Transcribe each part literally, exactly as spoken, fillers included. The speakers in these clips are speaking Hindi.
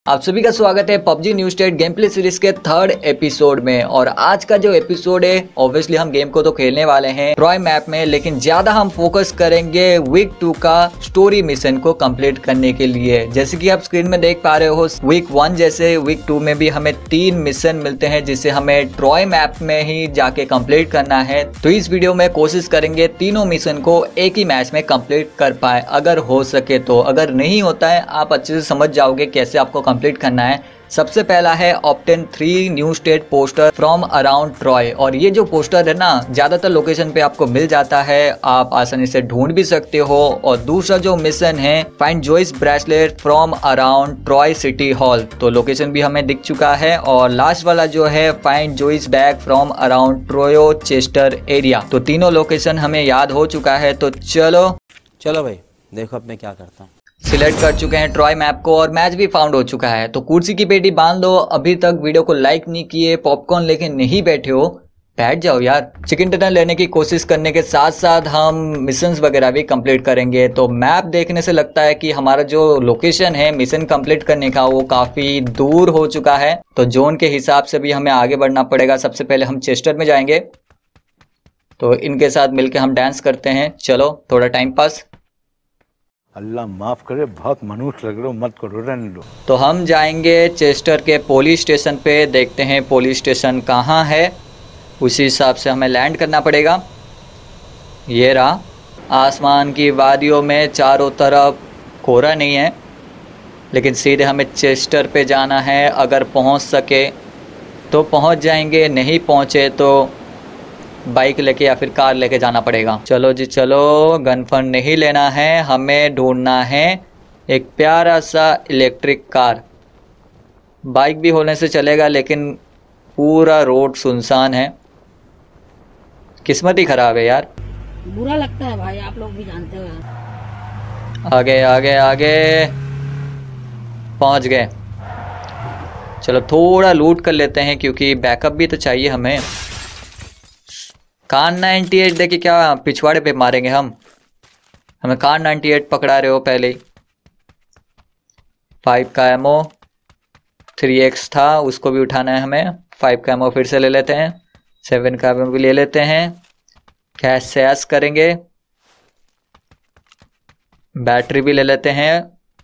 आप सभी का स्वागत है PUBG New State game play series के थर्ड एपिसोड में। और आज का जो एपिसोड है ऑब्वियसली हम गेम को तो खेलने वाले हैं ट्रॉय मैप में, लेकिन ज्यादा हम फोकस करेंगे वीक टू का स्टोरी मिशन को कंप्लीट करने के लिए। जैसे कि आप स्क्रीन में देख पा रहे हो, वीक वन जैसे वीक टू में भी हमें तीन मिशन मिलते हैं जिसे हमें ट्रॉय मैप में ही जाके कंप्लीट करना है। तो इस वीडियो में कोशिश करेंगे तीनों मिशन को एक ही मैच में कंप्लीट कर पाए अगर हो सके तो। अगर नहीं होता है आप अच्छे से समझ जाओगे कैसे आपको कंप्लीट करना है। सबसे पहला है obtain three New State poster from around Troy. और ये जो पोस्टर है ना ज्यादातर लोकेशन पे आपको मिल जाता है, आप आसानी से ढूंढ भी सकते हो। और दूसरा जो मिशन है find Joyce bracelet from around Troy city hall, तो लोकेशन भी हमें दिख चुका है। और लास्ट वाला जो है find Joyce bag from around Troy Chester area, तो तीनों लोकेशन हमें याद हो चुका है। तो चलो चलो भाई देखो अब मैं क्या करता हूँ। सिलेक्ट कर चुके हैं ट्रॉय मैप को और मैच भी फाउंड हो चुका है। तो कुर्सी की पेटी बांध दो। अभी तक वीडियो को लाइक नहीं किए, पॉपकॉर्न लेके नहीं बैठे हो, बैठ जाओ यार। चिकन डिनर लेने की कोशिश करने के साथ साथ हम मिशंस वगैरह भी कंप्लीट करेंगे। तो मैप देखने से लगता है कि हमारा जो लोकेशन है मिशन कंप्लीट करने का वो काफी दूर हो चुका है। तो जोन के हिसाब से भी हमें आगे बढ़ना पड़ेगा। सबसे पहले हम चेस्टर में जाएंगे, तो इनके साथ मिलकर हम डांस करते हैं। चलो थोड़ा टाइम पास। अल्लाह माफ करे, बहुत मनुष्य लग रहे हो, मत करो, रहने लो। तो हम जाएंगे चेस्टर के पुलिस स्टेशन पे, देखते हैं पुलिस स्टेशन कहाँ है, उसी हिसाब से हमें लैंड करना पड़ेगा। ये रहा। आसमान की वादियों में चारों तरफ कोहरा नहीं है, लेकिन सीधे हमें चेस्टर पे जाना है। अगर पहुंच सके तो पहुंच जाएंगे, नहीं पहुंचे तो बाइक लेके या फिर कार लेके जाना पड़ेगा। चलो जी चलो, गन फन नहीं लेना है, हमें ढूंढना है एक प्यारा सा इलेक्ट्रिक कार। बाइक भी होने से चलेगा लेकिन पूरा रोड सुनसान है, किस्मत ही खराब है यार। बुरा लगता है भाई, आप लोग भी जानते हो यार। आगे आगे आगे पहुंच गए। चलो थोड़ा लूट कर लेते हैं क्योंकि बैकअप भी तो चाहिए हमें। कार नाइन्टी एट देखिए क्या पिछवाड़े पे मारेंगे हम, हमें कार नाइन्टी एट पकड़ा रहे हो पहले ही। फाइव का एमओ, थ्री एक्स था उसको भी उठाना है हमें। फाइव का एमओ फिर से ले लेते हैं, सेवन का एमओ भी ले लेते हैं। कैश सैस करेंगे, बैटरी भी ले लेते हैं,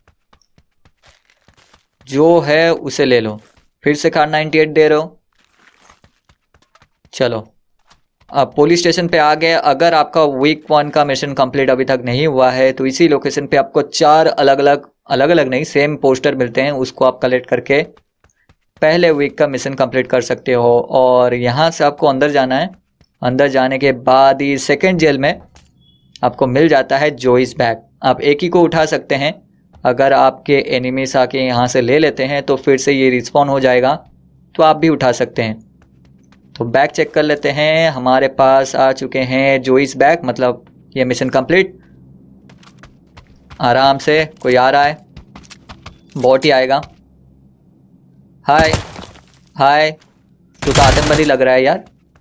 जो है उसे ले लो। फिर से कार नाइन्टी एट दे रहे हो। चलो अब पुलिस स्टेशन पे आ गए। अगर आपका वीक वन का मिशन कंप्लीट अभी तक नहीं हुआ है तो इसी लोकेशन पे आपको चार अलग अलग अलग अलग नहीं सेम पोस्टर मिलते हैं, उसको आप कलेक्ट करके पहले वीक का मिशन कंप्लीट कर सकते हो। और यहाँ से आपको अंदर जाना है। अंदर जाने के बाद ही सेकेंड जेल में आपको मिल जाता है जोइस बैग। आप एक ही को उठा सकते हैं, अगर आपके एनिमीज आके यहाँ से ले लेते हैं तो फिर से ये रिस्पॉन हो जाएगा, तो आप भी उठा सकते हैं। तो बैग चेक कर लेते हैं, हमारे पास आ चुके हैं जोइस बैग, मतलब ये मिशन कंप्लीट। आराम से कोई आ रहा है, बॉट ही आएगा। हाय हाय, तू तो आतंकवादी लग रहा है यार।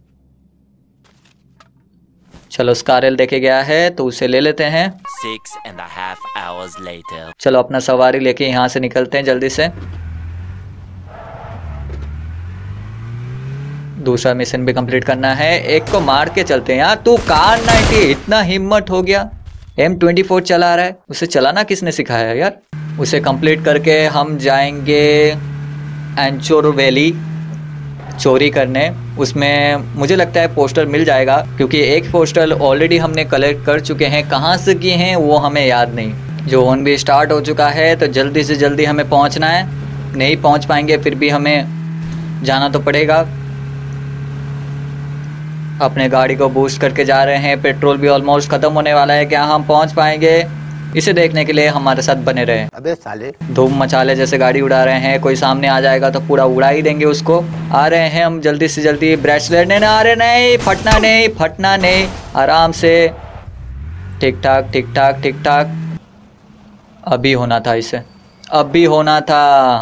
चलो स्कारल देखे गया है तो उसे ले लेते हैं। Six and a half hours later. चलो अपना सवारी लेके यहाँ से निकलते हैं जल्दी से। दूसरा मिशन भी कंप्लीट करना है, एक को मार के चलते हैं यार। तू कार नाइन्टी इतना हिम्मत हो गया, एम ट्वेंटी फोर चला रहा है, उसे चलाना किसने सिखाया यार। उसे कंप्लीट करके हम जाएंगे एंचोर वैली चोरी करने। उसमें मुझे लगता है पोस्टर मिल जाएगा क्योंकि एक पोस्टर ऑलरेडी हमने कलेक्ट कर चुके हैं, कहाँ से किए हैं वो हमें याद नहीं। जो वन भी स्टार्ट हो चुका है तो जल्दी से जल्दी हमें पहुँचना है। नहीं पहुँच पाएंगे फिर भी हमें जाना तो पड़ेगा। अपने गाड़ी को बूस्ट करके जा रहे हैं, पेट्रोल भी ऑलमोस्ट खत्म होने वाला है। क्या हम पहुंच पाएंगे, इसे देखने के लिए हमारे साथ बने रहे। अबे साले, धूम मचाले जैसे गाड़ी उड़ा रहे हैं, कोई सामने आ जाएगा तो पूरा उड़ा ही देंगे उसको। आ रहे हैं हम जल्दी से जल्दी। ब्रेसलेट नहीं आ रहे, नहीं फटना नहीं फटना नहीं, आराम से, ठीक ठाक ठीक ठाक ठीक ठाक। अभी होना था इसे, अभी होना था।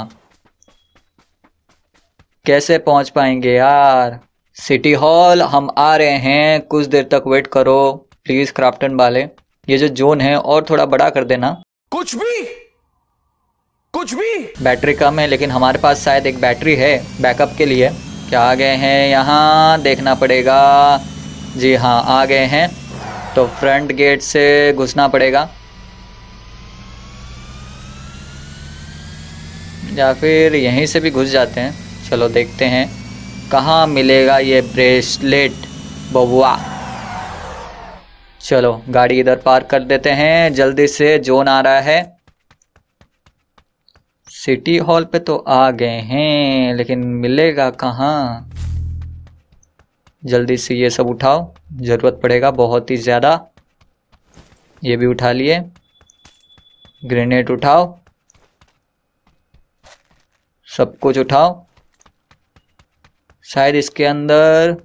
कैसे पहुंच पाएंगे यार। सिटी हॉल हम आ रहे हैं, कुछ देर तक वेट करो प्लीज क्राफ्टन वाले। ये जो जोन है और थोड़ा बड़ा कर देना। कुछ भी कुछ भी। बैटरी कम है लेकिन हमारे पास शायद एक बैटरी है बैकअप के लिए। क्या आ गए हैं यहाँ, देखना पड़ेगा। जी हाँ आ गए हैं, तो फ्रंट गेट से घुसना पड़ेगा या फिर यहीं से भी घुस जाते हैं। चलो देखते हैं कहाँ मिलेगा ये ब्रेसलेट बबुआ। चलो गाड़ी इधर पार्क कर देते हैं, जल्दी से जोन आ रहा है। सिटी हॉल पे तो आ गए हैं लेकिन मिलेगा कहाँ। जल्दी से ये सब उठाओ, ज़रूरत पड़ेगा बहुत ही ज़्यादा। ये भी उठा लिए। ग्रेनेड उठाओ, सब कुछ उठाओ। शायद इसके अंदर,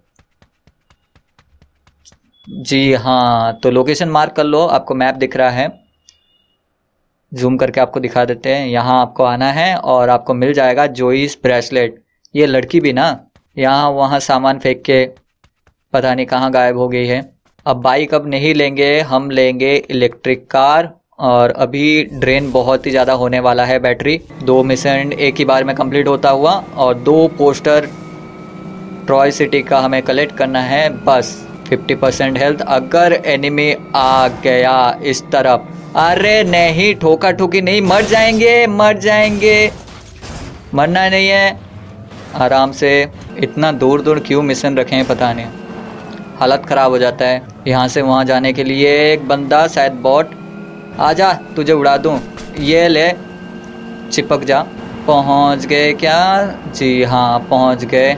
जी हाँ, तो लोकेशन मार्क कर लो, आपको मैप दिख रहा है। जूम करके आपको दिखा देते हैं। यहाँ आपको आना है और आपको मिल जाएगा जोइस ब्रेसलेट। ये लड़की भी ना यहाँ वहाँ सामान फेंक के पता नहीं कहाँ गायब हो गई है। अब बाइक अब नहीं लेंगे, हम लेंगे इलेक्ट्रिक कार। और अभी ड्रेन बहुत ही ज़्यादा होने वाला है बैटरी। दो मिशन एक ही बार में कंप्लीट होता हुआ और दो पोस्टर ट्रॉय सिटी का हमें कलेक्ट करना है बस। Fifty percent health. अगर एनिमी आ गया इस तरफ, अरे नहीं, ठोका ठोकी नहीं, मर जाएंगे मर जाएंगे। मरना नहीं है, आराम से। इतना दूर दूर क्यों मिशन रखे हैं पता नहीं, हालत ख़राब हो जाता है। यहाँ से वहाँ जाने के लिए एक बंदा, शायद बॉट। आजा तुझे उड़ा दूँ, ये ले, चिपक जा। पहुँच गए क्या? जी हाँ पहुँच गए।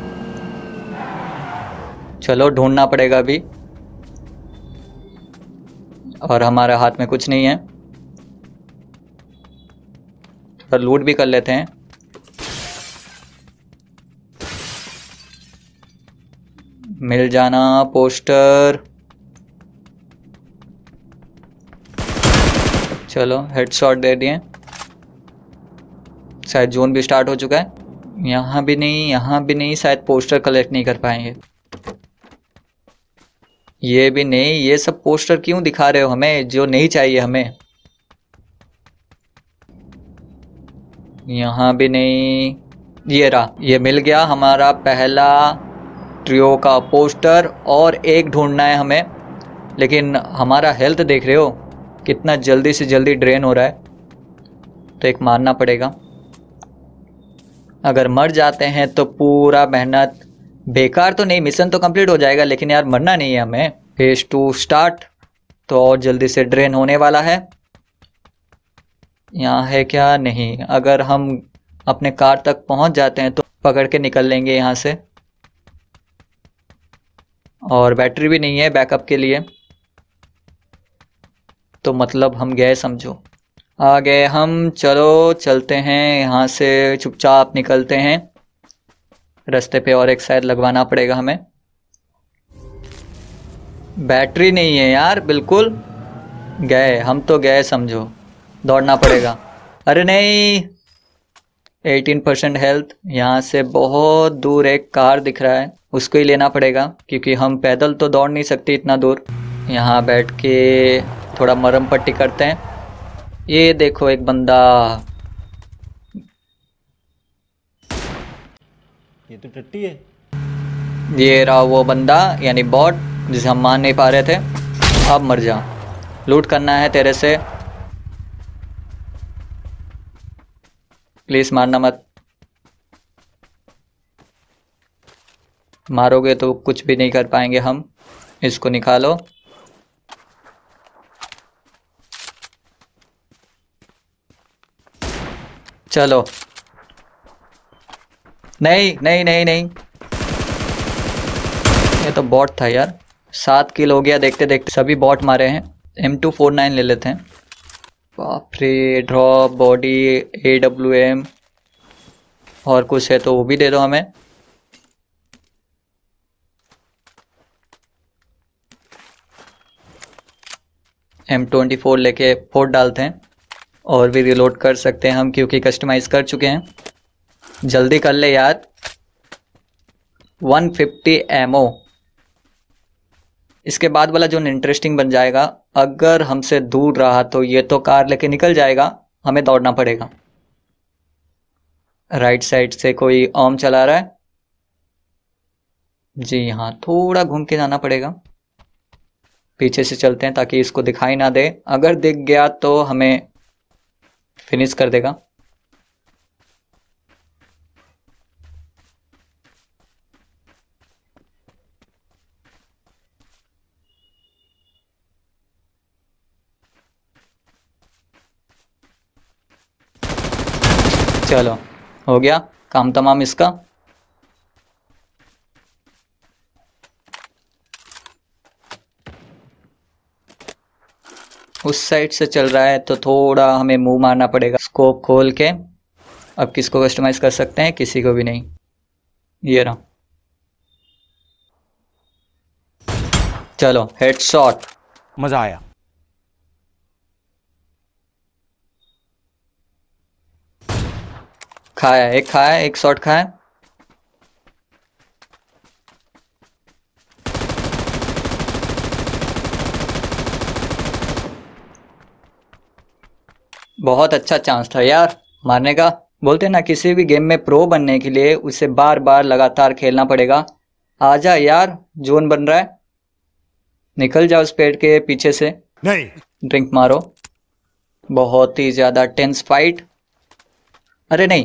चलो ढूंढना पड़ेगा अभी, और हमारे हाथ में कुछ नहीं है। थोड़ा लूट भी कर लेते हैं। मिल जाना पोस्टर। चलो हेडशॉट दे दिए। शायद जोन भी स्टार्ट हो चुका है। यहाँ भी नहीं, यहाँ भी नहीं, शायद पोस्टर कलेक्ट नहीं कर पाएंगे। ये भी नहीं। ये सब पोस्टर क्यों दिखा रहे हो हमें, जो नहीं चाहिए हमें। यहाँ भी नहीं। ये रहा, ये मिल गया हमारा पहला ट्रियो का पोस्टर। और एक ढूंढना है हमें, लेकिन हमारा हेल्थ देख रहे हो कितना जल्दी से जल्दी ड्रेन हो रहा है, तो एक मारना पड़ेगा। अगर मर जाते हैं तो पूरा मेहनत बेकार तो नहीं, मिशन तो कंप्लीट हो जाएगा, लेकिन यार मरना नहीं है हमें। फेज टू स्टार्ट, तो और जल्दी से ड्रेन होने वाला है। यहाँ है क्या? नहीं। अगर हम अपने कार तक पहुँच जाते हैं तो पकड़ के निकल लेंगे यहाँ से। और बैटरी भी नहीं है बैकअप के लिए, तो मतलब हम गए समझो। आ गए हम। चलो चलते हैं यहाँ से, चुपचाप निकलते हैं। रास्ते पे और एक शायद लगवाना पड़ेगा हमें। बैटरी नहीं है यार, बिल्कुल गए हम तो गए समझो। दौड़ना पड़ेगा। अरे नहीं, एटीन परसेंट हेल्थ। यहाँ से बहुत दूर एक कार दिख रहा है, उसको ही लेना पड़ेगा, क्योंकि हम पैदल तो दौड़ नहीं सकते इतना दूर। यहाँ बैठ के थोड़ा मरम पट्टी करते हैं। ये देखो एक बंदा, ये तो टट्टी है। ये रहा वो बंदा, यानी बॉट, जिसे हम मान नहीं पा रहे थे। अब मर जा, लूट करना है तेरे से। प्लीज मारना मत, मारोगे तो कुछ भी नहीं कर पाएंगे हम। इसको निकालो। चलो। नहीं नहीं नहीं नहीं, ये तो बॉट था यार। सात किल हो गया देखते देखते, सभी बॉट मारे हैं। एम टू फोर नाइन ले लेते हैं। बाप रे, drop, body, A W M, और कुछ है तो वो भी दे दो हमें। एम ट्वेंटी फोर लेके फोर डालते हैं, और भी रिलोड कर सकते हैं हम, क्योंकि कस्टमाइज कर चुके हैं। जल्दी कर ले यार। One fifty ammo. इसके बाद वाला जो इंटरेस्टिंग बन जाएगा। अगर हमसे दूर रहा तो ये तो कार लेके निकल जाएगा, हमें दौड़ना पड़ेगा। राइट साइड से कोई ओम चला रहा है। जी हाँ, थोड़ा घूम के जाना पड़ेगा। पीछे से चलते हैं ताकि इसको दिखाई ना दे, अगर दिख गया तो हमें फिनिश कर देगा। चलो हो गया काम तमाम इसका। उस साइड से चल रहा है तो थोड़ा हमें मुंह मारना पड़ेगा। स्कोप खोल के अब किसको कस्टमाइज कर सकते हैं, किसी को भी नहीं। ये रहा, चलो हेडशॉट, मजा आया। खाया, एक खाया, एक शॉट खाया। बहुत अच्छा चांस था यार मारने का। बोलते ना किसी भी गेम में प्रो बनने के लिए उसे बार बार लगातार खेलना पड़ेगा। आजा यार, जोन बन रहा है, निकल जाओ उस पेड़ के पीछे से। नहीं, ड्रिंक मारो। बहुत ही ज्यादा टेंस फाइट। अरे नहीं,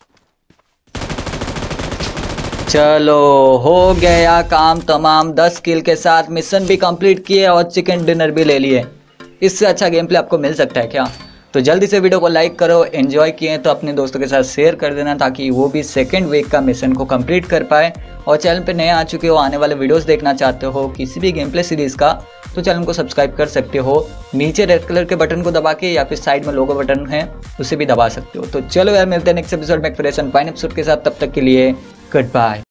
चलो हो गया काम तमाम। दस किल के साथ मिशन भी कंप्लीट किए और चिकन डिनर भी ले लिए। इससे अच्छा गेम प्ले आपको मिल सकता है क्या? तो जल्दी से वीडियो को लाइक करो, एंजॉय किए तो अपने दोस्तों के साथ शेयर कर देना ताकि वो भी सेकंड वीक का मिशन को कंप्लीट कर पाए। और चैनल पे नए आ चुके हो, आने वाले वीडियोस देखना चाहते हो किसी भी गेम प्ले सीरीज़ का, तो चैनल को सब्सक्राइब कर सकते हो। नीचे रेड कलर के बटन को दबा के, या फिर साइड में लोगो बटन है उसे भी दबा सकते हो। तो चलो यार, मिलते हैं नेक्स्ट एपिसोड में एक फ्रेश एंड फाइन एपिसोड के साथ। तब तक के लिए गुड बाय।